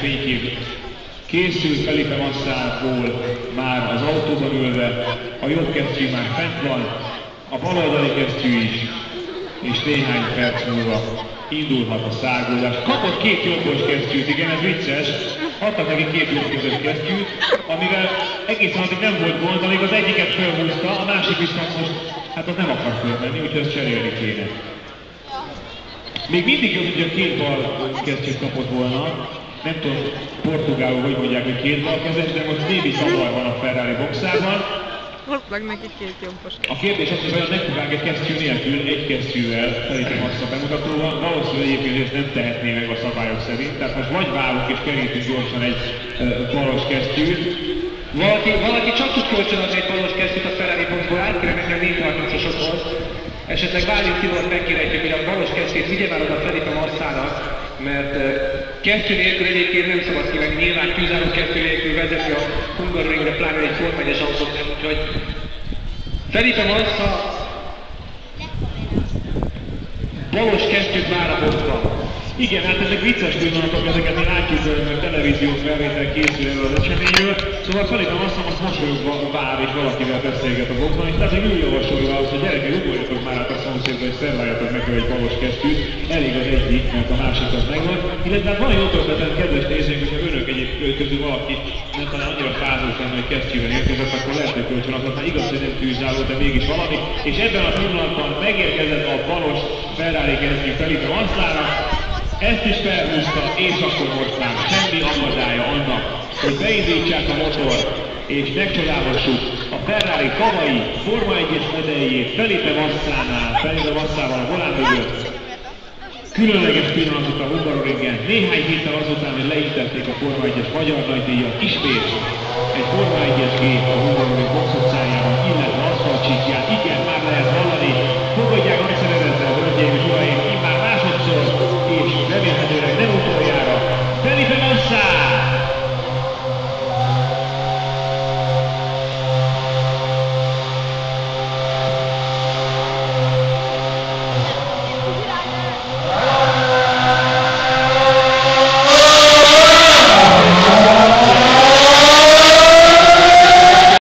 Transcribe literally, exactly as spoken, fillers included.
fénykép készült, Felipe Massáról már az autóban ülve, a jobb kesztyű már fent van, a bal oldali kesztyű is, és néhány perc múlva indulhat a száguldás. Kapott két jobbos kesztyűt, igen, ez vicces, adtak neki két jobbos kesztyűt, amivel egészen addig nem volt gond, amíg az egyiket felhúzta, a másik viszont most, hát az nem akar fölmenni, úgyhogy ezt cserélni kéne. Még mindig jobb, hogy a két bal kesztyűt kapott volna, nem tudom portugálul, hogy mondják, hogy két bal kezes, de most némi zavar van a Ferrari boxában. Hozd neki két jobbos kesztyűt. A kérdés az, hogy vajon megpróbálják egy kesztyű nélkül, egy kesztyűvel Felipe Massa bemutatóval, valószínűleg egyébként ezt nem tehetné meg a szabályok szerint, tehát most vagy válunk és kerítünk gyorsan egy uh, balos kesztyűt. Valaki, valaki csak tud kölcsönadni egy balos kesztyűt a Ferrari boxból, átkérem nekem négy harmincosokhoz. Esetleg Válint Tibort megkérhetjük, hogy a balos kesztyűt vigye már oda Felipe Massának, mert uh, kesztyű nélkül egyébként nem szabad kivenni, nyilván tűzálló kesztyű nélkül vezeti a Hungaroringre, pláne egy Forma egyes autót, úgyhogy Felipe Massa balos kesztyűt már a boxban. Igen, hát ezek vicces pillanatok, ezeket mi látjuk, mert televíziós felvétel készül erről az eseményről. Szóval Felipe Massa most mosolyogva vár és valakivel beszélget a boxban, és tehát hogy ő javasolja azt, hogy gyerekek, ugorjatok már át a szomszédba, és szerváljatok meg egy balos kesztyűt, elég az egyik, mert a másik az megvan. Illetve van jó ötletem, kedves nézőink, hogyha önök egyébként közül valaki nem talán annyira fázós lenne, hogy kesztyűvel érkezett, akkor lehet, hogy kölcsönadhat, már igaz, hogy nem tűzálló, de mégis valami. És ebben a pillanatban megérkezett a balos Ferrari kesztyű Felipe Massára. Ezt is felhúzta, és akkor most már semmi akadálya annak, hogy beindítsák a motort, és megcsodálhassuk a Ferrari kavai Forma egyes modelljét Felipe Massánál, Felipe Massával a volán mögött. Különleges pillanatot a Hungaroringen, néhány héttel azután, hogy leintették a Forma egyes magyar nagydíjat, ismét egy Forma egyes gép a Hungaroring box utcájában, illetve aszfaltcsíkján, igen, már lehet